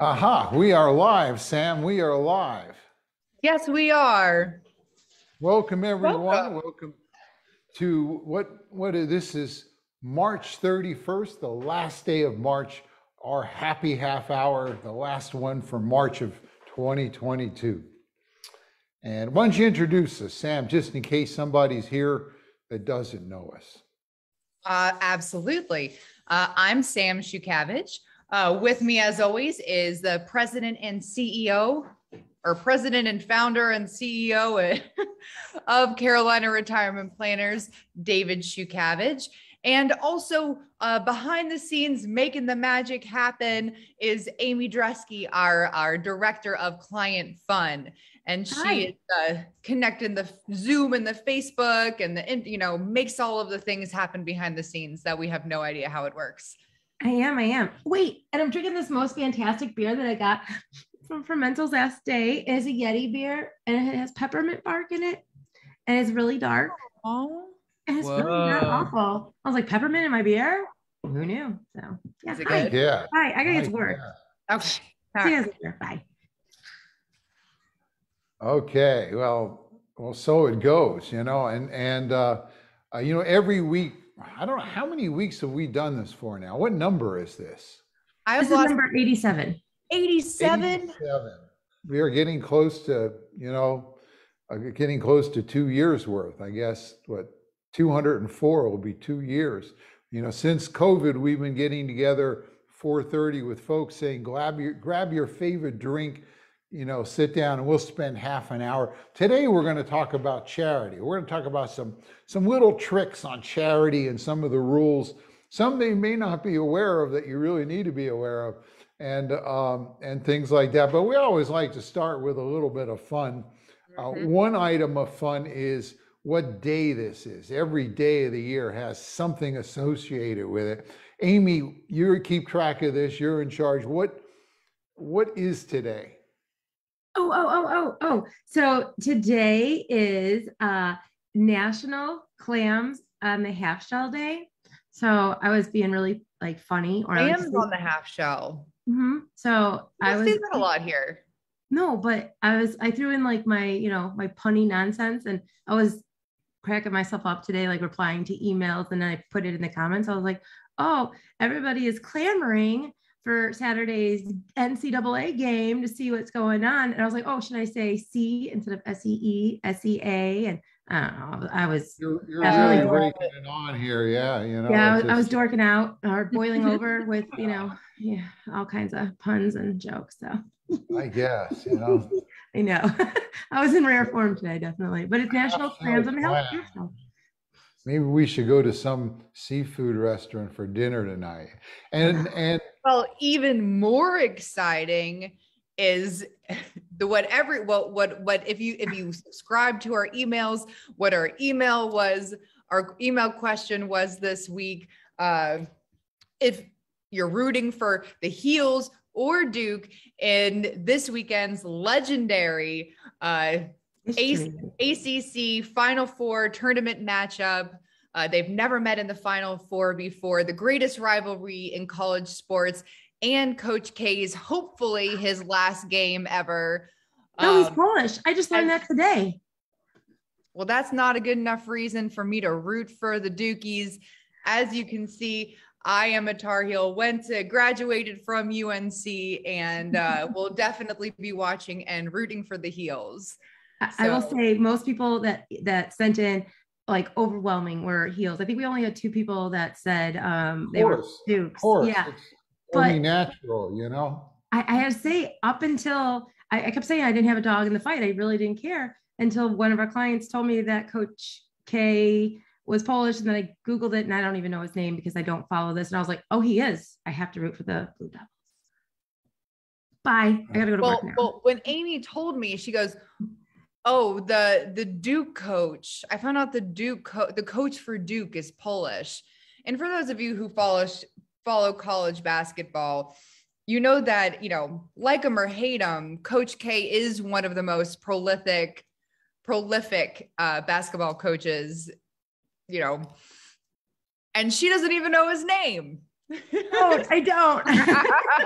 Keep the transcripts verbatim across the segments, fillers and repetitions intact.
Aha, we are live, Sam. We are live. Yes, we are. Welcome, everyone. Welcome. Welcome to what, what is, this is March thirty-first, the last day of March, our happy half hour, the last one for March of twenty twenty-two. And why don't you introduce us, Sam, just in case somebody's here that doesn't know us. Uh, absolutely. Uh, I'm Sam Shukavich. Uh, with me, as always, is the president and C E O, or president and founder and C E O of Carolina Retirement Planners, David Shukavich. And also uh, behind the scenes, making the magic happen, is Amy Dresky, our, our director of client fun. And she Hi. is uh, connecting the Zoom and the Facebook and the, you know, makes all of the things happen behind the scenes that we have no idea how it works. I am, I am. Wait, and I'm drinking this most fantastic beer that I got from Fermental's last day. It is a Yeti beer and it has peppermint bark in it. And it's really dark. Oh, and it's Whoa. really not awful. I was like, peppermint in my beer? Who knew? So yeah. Is it Hi. good? Yeah. Hi, I gotta get to work. Yeah. Okay. All right. See you later. Bye. Okay, well, well, so it goes, you know, and, and, uh, uh, you know, every week, I don't know, how many weeks have we done this for now? What number is this? I was this lost... is number eighty-seven. eighty-seven? eighty-seven. We are getting close to, you know, uh, getting close to two years worth, I guess, what, two hundred four will be two years. You know, since COVID, we've been getting together four thirty with folks saying, grab your, grab your favorite drink, you know, sit down and we'll spend half an hour. Today, we're going to talk about charity. We're going to talk about some, some little tricks on charity and some of the rules, some they may not be aware of that you really need to be aware of, and, um, and things like that. But we always like to start with a little bit of fun. Uh, mm-hmm. One item of fun is what day this is. Every day of the year has something associated with it. Amy, you keep track of this. You're in charge. What, what is today? Oh, oh, oh, oh, oh. So today is uh, National Clams on the Half Shell Day. So I was being really like funny. Or Clams on the half shell. Mm-hmm. So I was see that a lot here. No, but I was, I threw in like my, you know, my punny nonsense, and I was cracking myself up today, like replying to emails, and I put it in the comments. I was like, oh, everybody is clamoring for Saturday's N C double A game to see what's going on. And I was like, oh, should I say C instead of S E E, S E A? And I don't know, I was You're, you're really really breaking it on here. Yeah, you know. Yeah, I was, just... I was dorking out or boiling over with, you know, yeah, all kinds of puns and jokes. So I guess, you know. I know. I was in rare form today, definitely. But it's National Clams on the Health National. Maybe we should go to some seafood restaurant for dinner tonight. And and well, even more exciting is the what every well what what if you if you subscribe to our emails, what our email was, our email question was this week. Uh, if you're rooting for the Heels or Duke in this weekend's legendary uh A C C Final Four tournament matchup. Uh, they've never met in the Final Four before. The greatest rivalry in college sports, and Coach K's hopefully his last game ever. No, he's um, Polish. I just learned that today. Well, that's not a good enough reason for me to root for the Dukies. As you can see, I am a Tar Heel, went to graduated from U N C, and uh, will definitely be watching and rooting for the Heels. So, I will say most people that that sent in like overwhelming were Heels. I think we only had two people that said um, they were Dukes. Of course, yeah, it's only natural, you know. I, I had to say up until I, I kept saying I didn't have a dog in the fight. I really didn't care until one of our clients told me that Coach K was Polish, and then I Googled it and I don't even know his name because I don't follow this. And I was like, oh, he is. I have to root for the Blue Devils. Bye. I gotta go to well, work now. Well, when Amy told me, she goes, oh, the the Duke coach. I found out the Duke co- the coach for Duke is Polish. And for those of you who follow follow college basketball, you know that, you know, like him or hate him, Coach K is one of the most prolific prolific uh, basketball coaches, you know. And she doesn't even know his name. Oh, I don't.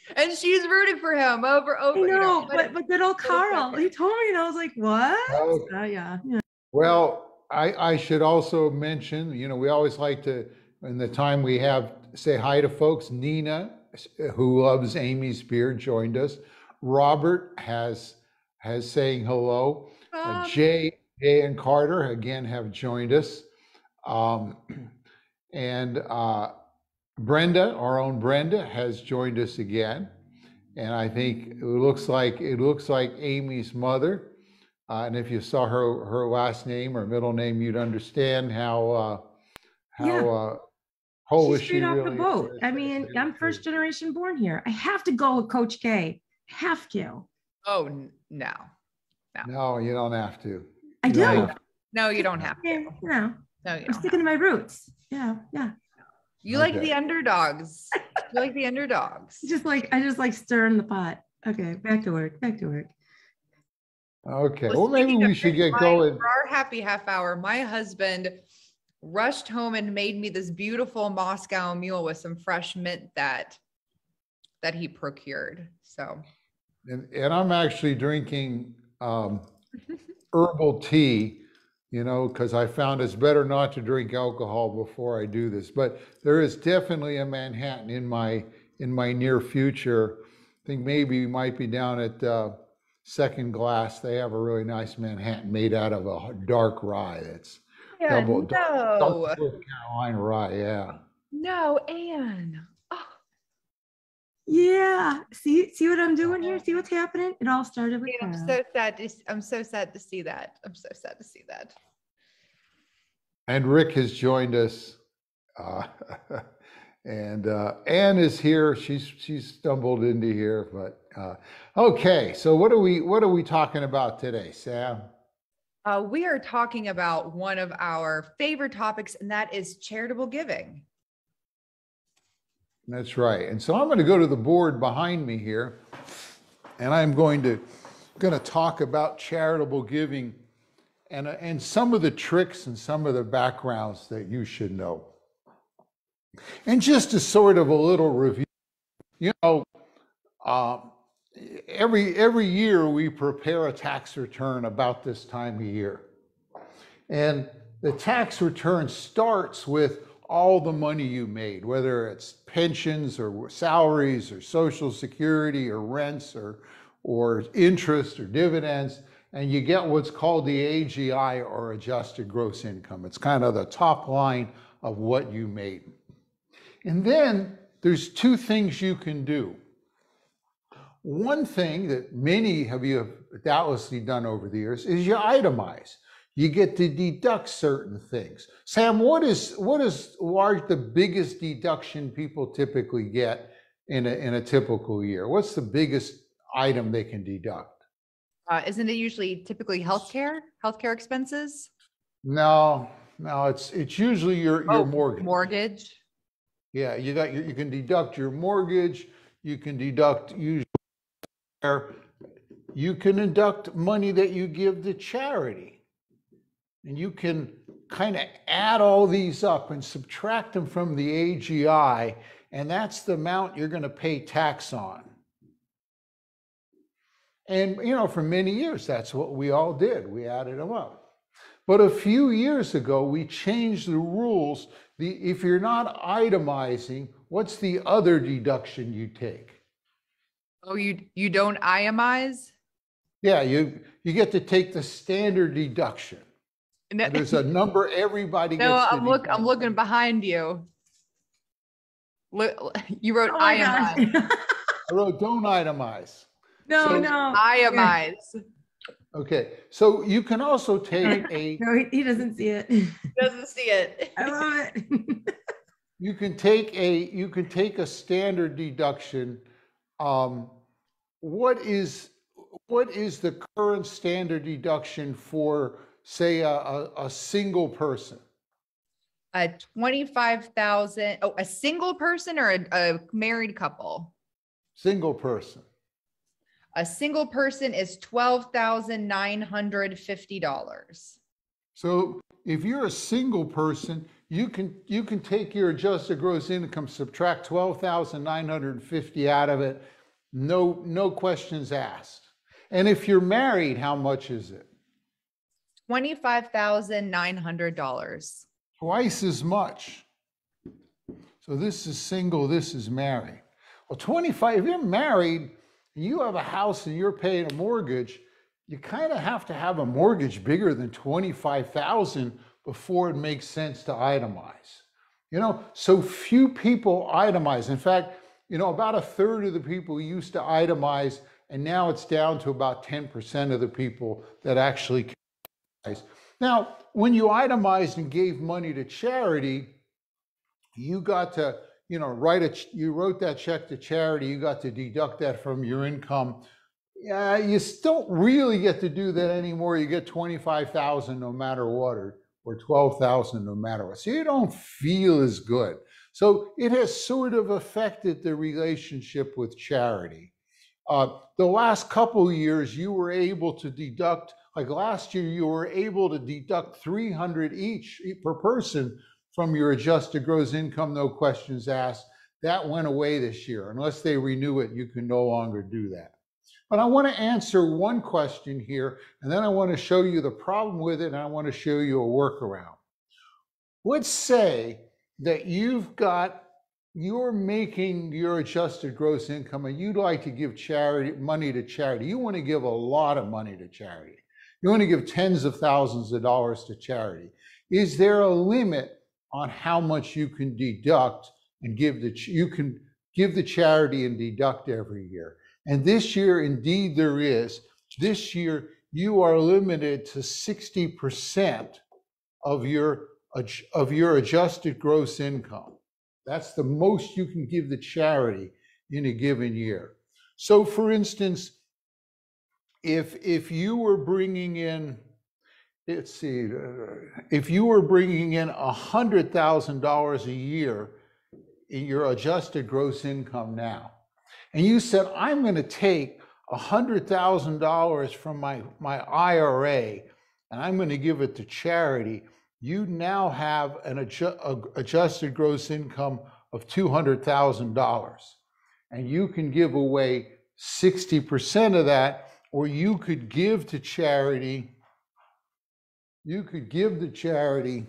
And she's rooting for him over I over. know, You know, but but good old but it's Carl, okay. he told me, and I was like, what? Oh, Uh, yeah, yeah. well, I, I should also mention, you know, we always like to, in the time we have, say hi to folks. Nina, who loves Amy's beer, joined us. Robert has has saying hello. Uh, Um, Jay, Jay and Carter again have joined us. Um, and uh, Brenda, our own Brenda, has joined us again. And I think it looks like it looks like Amy's mother. Uh, and if you saw her her last name or middle name, you'd understand how uh, Yeah. how uh, She's Polish straight she off the really boat. is. I mean, I'm first generation born here. I have to go with Coach K. Have to. oh n- no, No, you don't have to. I You do. don't have to. no, you don't have Yeah, to. you know, No, you I'm don't. sticking to my roots. Yeah, yeah. You like Okay. the underdogs. You like the underdogs. Just like I just like stirring the pot. Okay, back to work. Back to work. Okay. Well, Well, maybe speaking of we should which, get my- going. For our happy half hour, my husband rushed home and made me this beautiful Moscow mule with some fresh mint that that he procured. So And, and I'm actually drinking um, herbal tea, you know, because I found it's better not to drink alcohol before I do this. But there is definitely a Manhattan in my in my near future. I think maybe we might be down at uh, Second Glass. They have a really nice Manhattan made out of a dark rye. That's yeah, double no, dark North Carolina rye. Yeah. no, Anne. Oh, Yeah. See, see what I'm doing here? See what's happening? It all started with Anne, I'm Carl. so sad. To, I'm so sad to see that. I'm so sad to see that. And Rick has joined us. Uh, and uh, Anne is here. She's she's stumbled into here, but uh, okay. So what are we what are we talking about today, Sam? Uh, we are talking about one of our favorite topics, and that is charitable giving. That's right. And so I'm going to go to the board behind me here, and I'm going to going to talk about charitable giving and uh, and some of the tricks and some of the backgrounds that you should know. And just as sort of a little review, you know, uh, every every year we prepare a tax return about this time of year. And the tax return starts with all the money you made, whether it's pensions or salaries or Social Security or rents or, or interest or dividends, and you get what's called the A G I or adjusted gross income. It's kind of the top line of what you made. And then there's two things you can do. One thing that many of you have doubtlessly done over the years is you itemize. You get to deduct certain things. Sam, what is what is large the biggest deduction people typically get in a in a typical year? What's the biggest item they can deduct? Uh, isn't it usually typically healthcare, healthcare expenses? No, no, it's it's usually your your Oh, mortgage. Mortgage. Yeah, you got your, you can deduct your mortgage. You can deduct usually you can deduct money that you give to charity. And you can kind of add all these up and subtract them from the A G I, and that's the amount you're going to pay tax on. And, you know, for many years, that's what we all did. We added them up. But a few years ago, we changed the rules. The, if you're not itemizing, what's the other deduction you take? Oh, you you don't itemize? Yeah, you, you get to take the standard deduction. No, There's a number everybody no, gets to I'm look. deduct. I'm looking behind you. Look, you wrote Oh my gosh. itemize. I wrote don't itemize. no, So- no. Itemize. Okay, so you can also take a No, he, he doesn't see it. Doesn't see it. I love it. you can take a you can take a standard deduction. Um, what is what is the current standard deduction for, say, a, a, a single person? A twenty-five thousand. Oh, a single person or a, a married couple? Single person. A single person is twelve thousand nine hundred fifty dollars. So if you're a single person, you can you can take your adjusted gross income, subtract twelve thousand nine hundred fifty out of it, no no questions asked. And if you're married, how much is it? twenty-five thousand nine hundred dollars. Twice as much. So this is single, this is married. Well, twenty-five, if you're married, and you have a house and you're paying a mortgage, you kind of have to have a mortgage bigger than twenty-five thousand before it makes sense to itemize. You know, so few people itemize. In fact, you know, about a third of the people used to itemize, and now it's down to about ten percent of the people that actually itemize. Now, when you itemized and gave money to charity, you got to, you know, write a, you wrote that check to charity, you got to deduct that from your income. Yeah, you don't really get to do that anymore. You get twenty-five thousand no matter what, or, or twelve thousand no matter what. So you don't feel as good. So it has sort of affected the relationship with charity. Uh, the last couple of years, you were able to deduct, like last year, you were able to deduct three hundred each per person from your adjusted gross income, no questions asked. That went away this year. Unless they renew it, you can no longer do that. But I want to answer one question here, and then I want to show you the problem with it, and I want to show you a workaround. Let's say that you've got, you're making your adjusted gross income and you'd like to give charity money to charity. You want to give a lot of money to charity. You want to give tens of thousands of dollars to charity. Is there a limit on how much you can deduct and give the, you can give the charity and deduct every year? And this year, indeed, there is. This year, you are limited to sixty percent of your, of your adjusted gross income. That's the most you can give the charity in a given year. So for instance, if, if you were bringing in, let's see, if you were bringing in one hundred thousand dollars a year in your adjusted gross income now, and you said, I'm going to take one hundred thousand dollars from my, my I R A and I'm going to give it to charity, you now have an adju a adjusted gross income of two hundred thousand dollars. And you can give away sixty percent of that, or you could give to charity, you could give the charity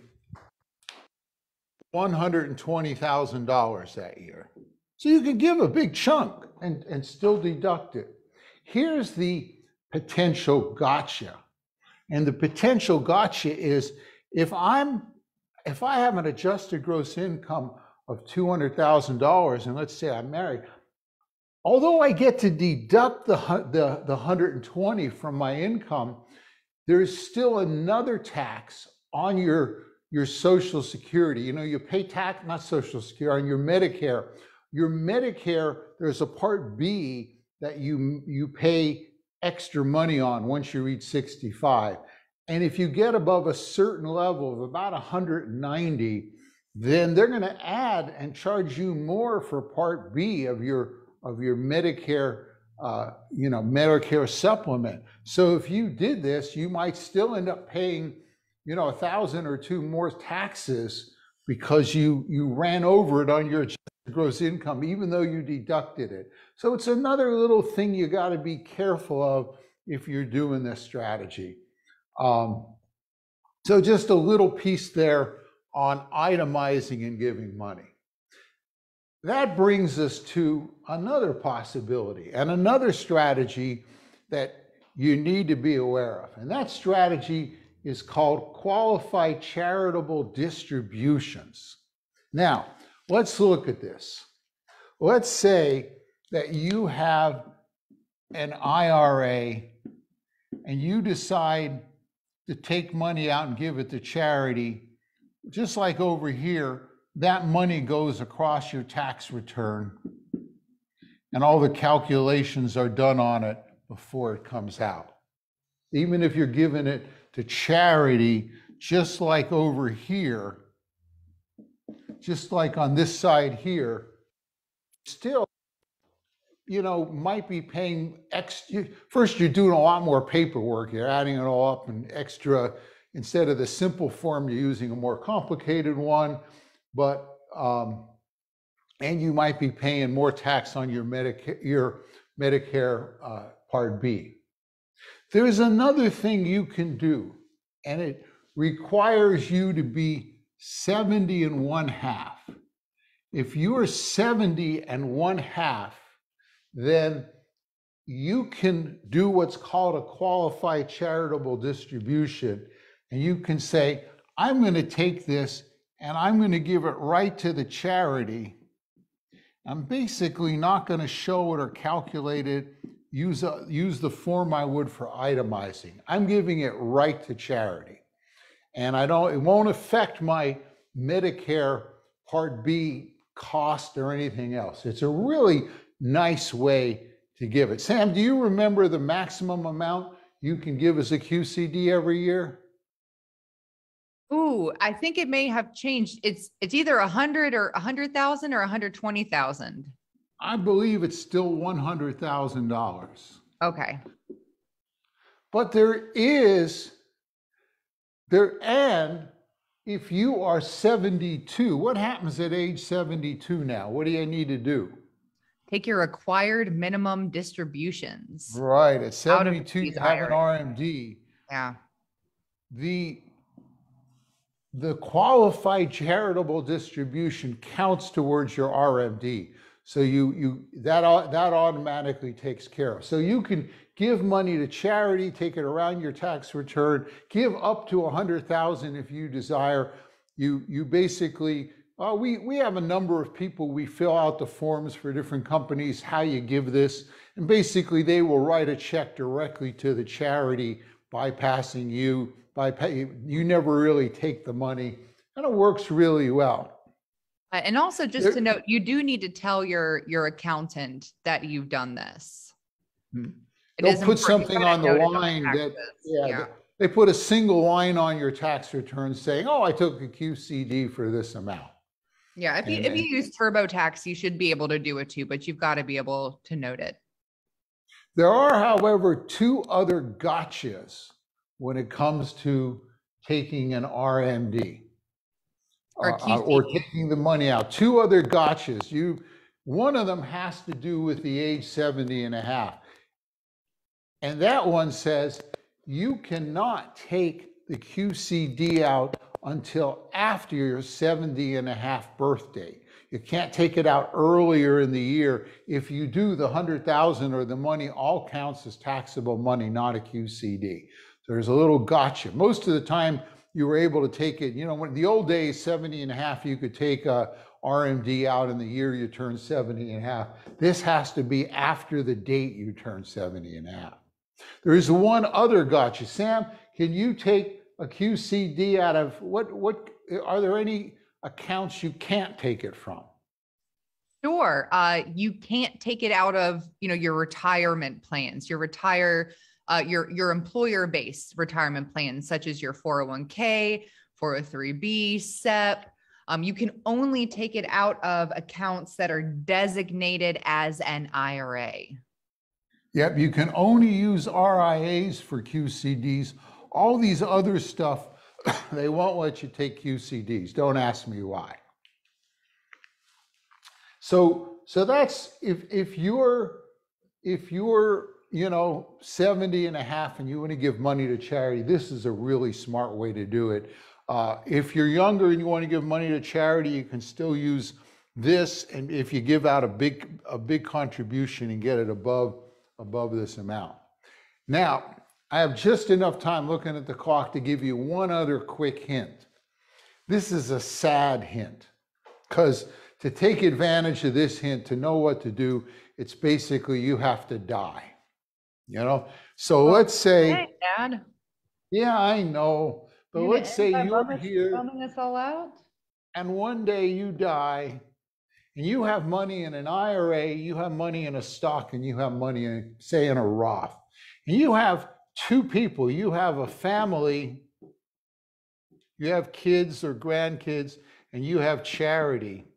one hundred twenty thousand dollars that year. So you could give a big chunk and, and still deduct it. Here's the potential gotcha. And the potential gotcha is if I'm, if I have an adjusted gross income of two hundred thousand dollars, and let's say I'm married, although I get to deduct the, the, the one hundred twenty from my income, there's still another tax on your, your Social Security. You know, you pay tax, not Social Security, on your Medicare. Your Medicare, there's a Part B that you, you pay extra money on once you reach sixty-five. And if you get above a certain level of about one hundred ninety, then they're going to add and charge you more for Part B of your, of your Medicare, uh, you know, Medicare supplement. So if you did this, you might still end up paying, you know, a thousand or two more taxes because you, you ran over it on your gross income, even though you deducted it. So it's another little thing you got to be careful of if you're doing this strategy. Um, so just a little piece there on itemizing and giving money. That brings us to another possibility and another strategy that you need to be aware of. And that strategy is called qualified charitable distributions. Now, let's look at this. Let's say that you have an I R A and you decide to take money out and give it to charity. Just like over here, that money goes across your tax return and all the calculations are done on it before it comes out. Even if you're giving it to charity, just like over here, just like on this side here, still, you know, might be paying extra. First, you're doing a lot more paperwork. You're adding it all up and extra, instead of the simple form, you're using a more complicated one, but, um, and you might be paying more tax on your Medicare, your Medicare uh, Part B. There's another thing you can do, and it requires you to be seventy and one half. If you are seventy and one half, then you can do what's called a qualified charitable distribution. And you can say, I'm going to take this and I'm going to give it right to the charity. I'm basically not going to show it or calculate it, use, a, use the form I would for itemizing. I'm giving it right to charity. And I don't, it won't affect my Medicare Part B cost or anything else. It's a really nice way to give it. Sam, do you remember the maximum amount you can give as a Q C D every year? Ooh, I think it may have changed. It's it's either a hundred or a hundred thousand or a hundred twenty thousand. I believe it's still one hundred thousand dollars. Okay. But there is there, and if you are seventy-two, what happens at age seventy-two now? What do you need to do? Take your required minimum distributions. Right, at seventy-two, you have an R M D. Yeah. The The qualified charitable distribution counts towards your R M D. So you, you that, that automatically takes care of. So you can give money to charity, take it around your tax return, give up to one hundred thousand dollars if you desire. You, you basically, uh, we, we have a number of people, we fill out the forms for different companies, how you give this. And basically they will write a check directly to the charity, bypassing you. By pay, you never really take the money, and it works really well. Uh, and also just there, to note, you do need to tell your, your accountant that you've done this. Hmm. They'll put something on the line that, yeah, yeah. They put a single line on your tax return saying, oh, I took a Q C D for this amount. Yeah, if you, and, if you use TurboTax, you should be able to do it too, but you've got to be able to note it. There are, however, two other gotchas when it comes to taking an R M D or, uh, or taking the money out. Two other gotchas. You, one of them has to do with the age seventy and a half. And that one says you cannot take the Q C D out until after your seventy and a half birthday. You can't take it out earlier in the year. If you do, the one hundred thousand or the money all counts as taxable money, not a Q C D. There's a little gotcha. Most of the time you were able to take it, you know, when the old days, seventy and a half, you could take a R M D out in the year you turn seventy and a half. This has to be after the date you turn seventy and a half. There is one other gotcha. Sam, can you take a Q C D out of, what, what, are there any accounts you can't take it from? Sure. Uh, you can't take it out of, you know, your retirement plans, your retire Uh, your, your employer-based retirement plans, such as your four oh one K, four oh three B, S E P. Um, you can only take it out of accounts that are designated as an I R A. Yep, you can only use R I As for Q C Ds. All these other stuff, they won't let you take Q C Ds. Don't ask me why. So, so that's, if, if you're, if you're, you know, seventy and a half and you want to give money to charity, this is a really smart way to do it. Uh, if you're younger and you want to give money to charity, you can still use this. And if you give out a big, a big contribution and get it above, above this amount. Now, I have just enough time looking at the clock to give you one other quick hint. This is a sad hint, because to take advantage of this hint, to know what to do, it's basically you have to die. You know, so let's say, hey, Dad. Yeah, I know, but you let's say you're here filming us all out, and one day you die, and you have money in an I R A, you have money in a stock, and you have money in, say, in a Roth, and you have two people, you have a family, you have kids or grandkids, and you have charity,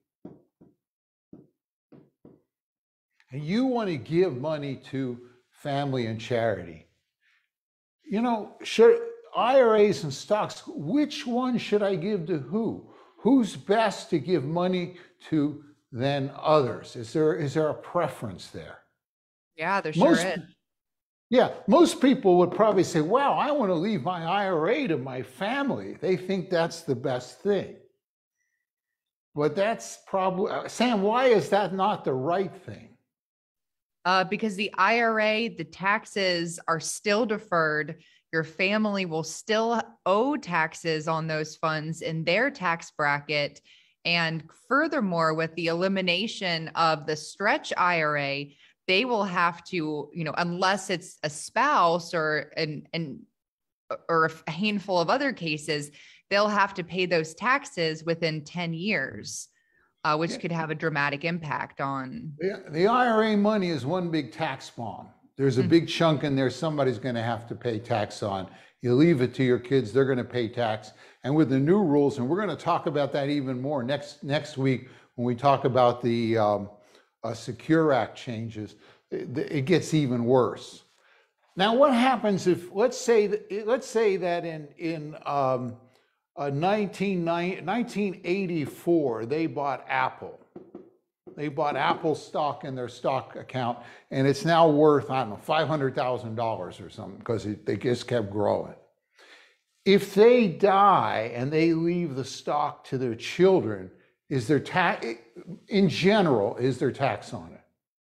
and you want to give money to family and charity. You know, sure, I R As and stocks, which one should I give to who? Who's best to give money to than others? Is there is there a preference there? Yeah, there sure Most, is. yeah, most people would probably say, wow, I want to leave my I R A to my family. They think that's the best thing. But that's probably, Sam, why is that not the right thing? Uh, because the I R A, the taxes are still deferred. Your family will still owe taxes on those funds in their tax bracket. And furthermore, with the elimination of the stretch I R A, they will have to, you know, unless it's a spouse or an, an or a handful of other cases, they'll have to pay those taxes within ten years, uh, which Yeah. could have a dramatic impact on. The, the I R A money is one big tax bomb. There's a Mhm. big chunk in there somebody's going to have to pay tax on. You leave it to your kids, they're going to pay tax. And with the new rules, and we're going to talk about that even more next next week when we talk about the um, uh, Secure Act changes, it, it gets even worse. Now, what happens if, let's say, that, let's say that in in um, uh, nineteen eighty-four, they bought Apple. They bought Apple stock in their stock account, and it's now worth, I don't know, five hundred thousand dollars or something, because they just kept growing. If they die and they leave the stock to their children, is there tax, in general, is there tax on it?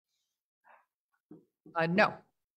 Uh, no.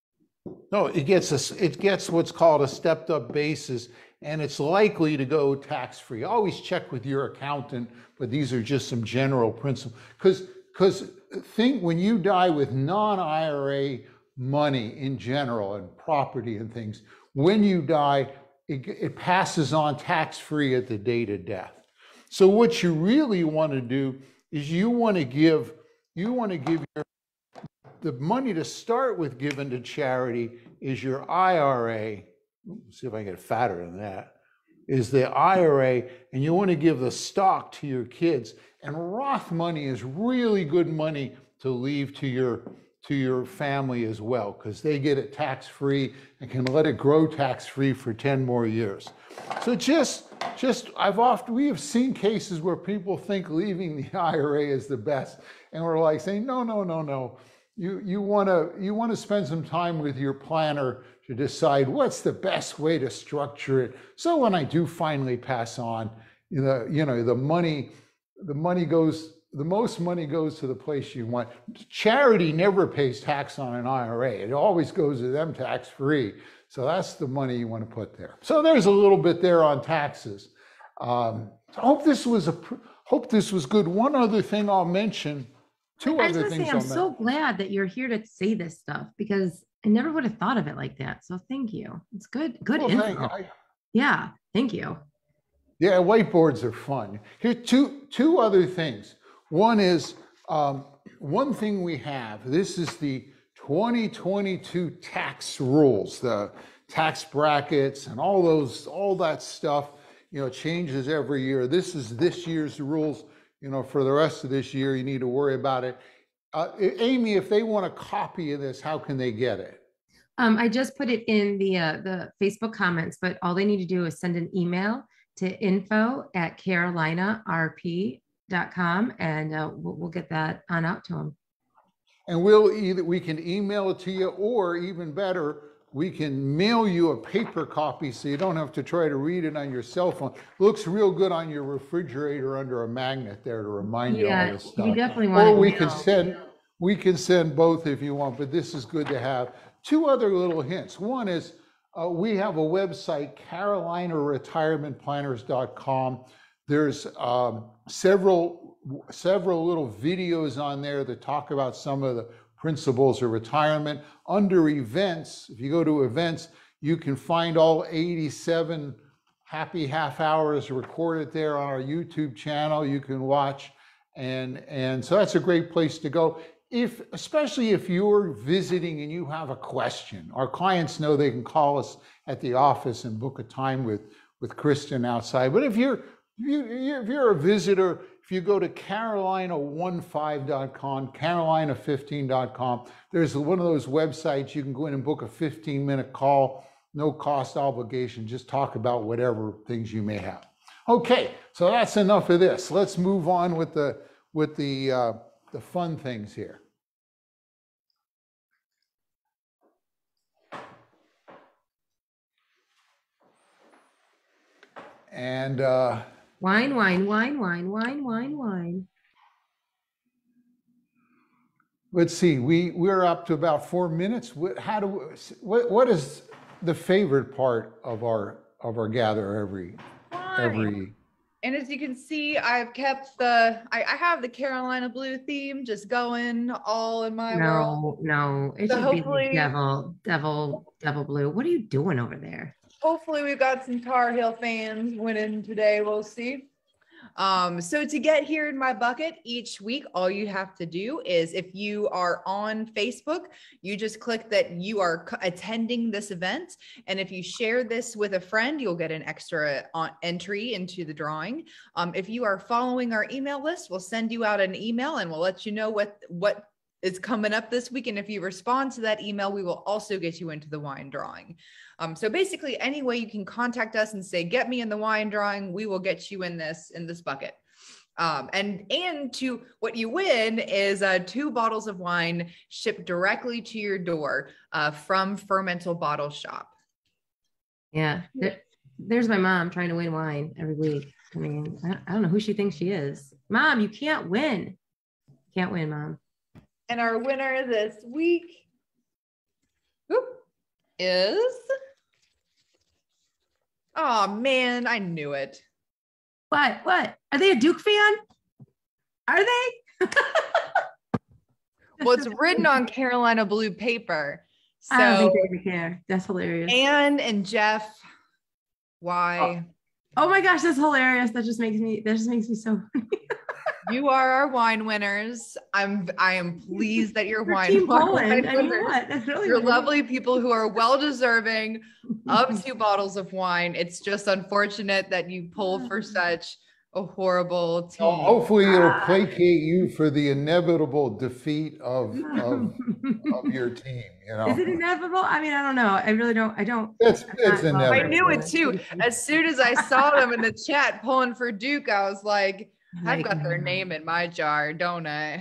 No, it gets a, it gets what's called a stepped up basis, and it's likely to go tax free. Always check with your accountant, but these are just some general principles. Because because think when you die with non I R A money in general and property and things, when you die, it, it passes on tax free at the date of death. So what you really want to do is you want to give you want to give your the money to start with given to charity is your I R A. Let's see if I can get fatter than that. Is the I R A, and you want to give the stock to your kids. And Roth money is really good money to leave to your to your family as well, because they get it tax-free and can let it grow tax-free for ten more years. So just just I've often we have seen cases where people think leaving the I R A is the best, and we're like saying no, no, no, no. You you want to you want to spend some time with your planner to decide what's the best way to structure it. So when I do finally pass on, you know, you know, the money, the money goes, the most money goes to the place you want. Charity never pays tax on an I R A. It always goes to them tax free. So that's the money you want to put there. So there's a little bit there on taxes. Um, so I hope this was a hope this was good. One other thing I'll mention. Two I was other gonna things say, I'm I'll so mention. glad that you're here to say this stuff because I never would have thought of it like that. So thank you. It's good, good Well, info. thank- I- Yeah, thank you. Yeah, whiteboards are fun. Here, two two other things. One is um, one thing we have. This is the twenty twenty-two tax rules, the tax brackets, and all those, all that stuff. You know, changes every year. This is this year's rules. You know, for the rest of this year, you need to worry about it. Uh, Amy, if they want a copy of this, how can they get it? Um, I just put it in the uh, the Facebook comments, but all they need to do is send an email to info at carolina r p dot com, and uh, we'll, we'll get that on out to them. And we'll either we can email it to you, or even better, we can mail you a paper copy so you don't have to try to read it on your cell phone. Looks real good on your refrigerator under a magnet there to remind you all Yeah, this you stuff. definitely want Or to we know. can send we can send both if you want, but this is good to have. Two other little hints. One is uh, we have a website, carolina retirement planners dot com. There's um, several several little videos on there that talk about some of the principles of retirement. Under events, if you go to events, you can find all eighty-seven happy half hours recorded there on our YouTube channel. You can watch, and and so that's a great place to go. If, especially if you're visiting and you have a question, our clients know they can call us at the office and book a time with, with Kristen outside. But if you're, you, if you're a visitor, if you go to carolina fifteen dot com, carolina fifteen dot com, there's one of those websites you can go in and book a fifteen minute call no cost obligation. Just talk about whatever things you may have. Okay, so that's enough of this. Let's move on with the with the uh, the fun things here. And uh, wine, wine, wine, wine, wine, wine, wine. Let's see. We we're up to about four minutes. What, how do we, what what is the favorite part of our of our gather every Wine. every? And as you can see, I've kept the, I, I have the Carolina blue theme just going all in my no, world. No, it So should hopefully, be devil, devil, devil blue. What are you doing over there? Hopefully we've got some Tar Heel fans winning today. We'll see. Um, so to get here in my bucket each week, all you have to do is if you are on Facebook, you just click that you are attending this event. And if you share this with a friend, you'll get an extra on entry into the drawing. Um, if you are following our email list, we'll send you out an email and we'll let you know what, what is coming up this week. And if you respond to that email, we will also get you into the wine drawing. Um, so basically any way you can contact us and say, get me in the wine drawing, we will get you in this, in this bucket. Um, and, and to what you win is uh, two bottles of wine shipped directly to your door uh, from Fermental Bottle Shop. Yeah. There, there's my mom trying to win wine every week. I mean, I, I don't know who she thinks she is. Mom, you can't win. Can't win, Mom. And our winner this week whoop, is, oh man, I knew it. What, what? Are they a Duke fan? Are they? Well, it's written on Carolina blue paper. So I don't think they're gonna care. That's hilarious. Anne and Jeff, why? Oh. Oh my gosh, that's hilarious. That just makes me, that just makes me so funny. You are our wine winners. I'm I am pleased that you're wine, Team wine Poland. I mean, winners. what? That's really You're funny. lovely people who are well deserving of two bottles of wine. It's just unfortunate that you pull for such a horrible team. Well, hopefully it'll placate you for the inevitable defeat of of, of your team. You know, Is it inevitable? I mean, I don't know. I really don't. I don't. It's it's not- inevitable. I knew it too. As soon as I saw them in the chat pulling for Duke, I was like, I've got their name in my jar, don't I?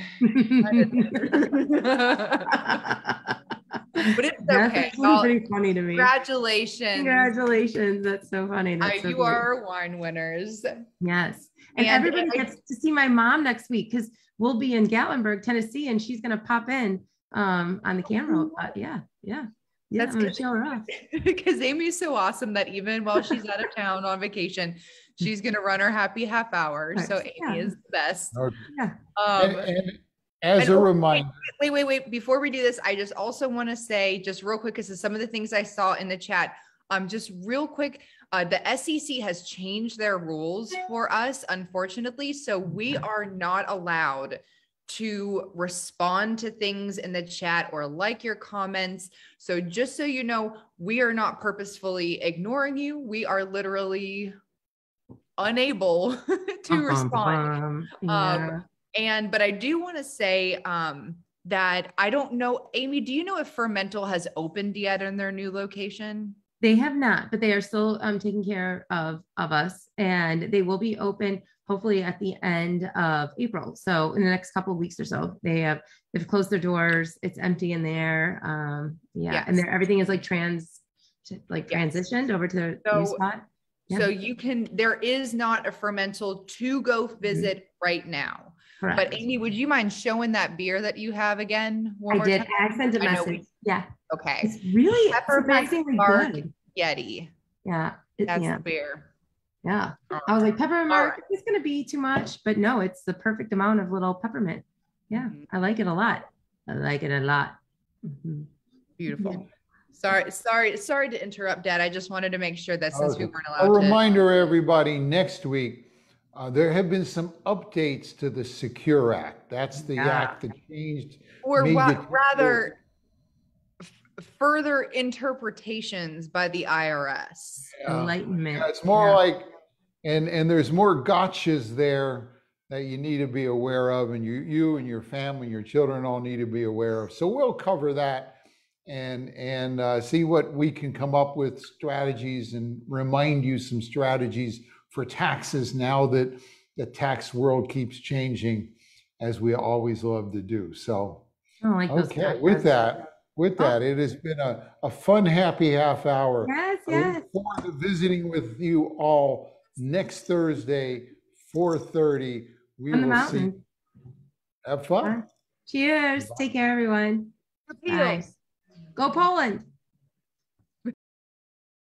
But it's okay. That's pretty funny to me. Congratulations. Congratulations. That's so funny. That's Uh, so you great. are our wine winners. Yes. And, And everybody I- gets to see my mom next week because we'll be in Gatlinburg, Tennessee, and she's going to pop in um, on the camera. Uh, yeah. Yeah. Yeah. That's I'm going good. to show her off. Because Amy's so awesome that even while she's out of town on vacation, she's going to run her happy half hour. So Amy Yeah. is the best. Okay. Yeah. Um, And, and as and a oh, reminder, Wait, wait, wait. Before we do this, I just also want to say just real quick, because of some of the things I saw in the chat, um, just real quick, uh, the S E C has changed their rules for us, unfortunately. So we are not allowed to respond to things in the chat or like your comments. So just so you know, we are not purposefully ignoring you. We are literally unable to Um, respond. um, Um, yeah. and, but I do want to say um, that I don't know, Amy, do you know if Fermental has opened yet in their new location? They have not, but they are still um, taking care of, of us, and they will be open hopefully at the end of April. So in the next couple of weeks or so, they have, they've closed their doors. It's empty in there. Um, yeah. Yes. And there, everything is like trans, like Yes. transitioned over to the So- new spot. Yeah. So you can, there is not a Fermental to go visit right now. Correct. But Amy, would you mind showing that beer that you have again? one I more did. time? I sent a I know we- message. Yeah. Okay. It's really Peppermint surprisingly Bark good. Yeti. Yeah. It- That's yeah. the beer. Yeah. All I was like, peppermint All mark, right. it's going to be too much, but no, it's the perfect amount of little peppermint. Yeah. Mhm. I like it a lot. I like it a lot. Mhm. Beautiful. Yeah. Sorry, sorry, sorry to interrupt, Dad. I just wanted to make sure that since we Okay. weren't a allowed to. reminder, everybody, next week, uh, there have been some updates to the Secure Act. That's the Yeah. act that changed. Or made wa- it- rather f- further interpretations by the I R S. Yeah. Enlightenment. Yeah, it's more Yeah. like, and and there's more gotchas there that you need to be aware of, and you you and your family, your children all need to be aware of. So we'll cover that and and uh, see what we can come up with strategies and remind you some strategies for taxes now that the tax world keeps changing, as we always love to do. So, I don't like those okay, with tacos. that, with Oh. that, it has been a, a fun, happy half hour. Yes, I yes. look forward to visiting with you all next Thursday, four thirty. We On the will see. mountain. Have fun. Cheers. Take care, everyone. Bye. Appeals. Go Poland.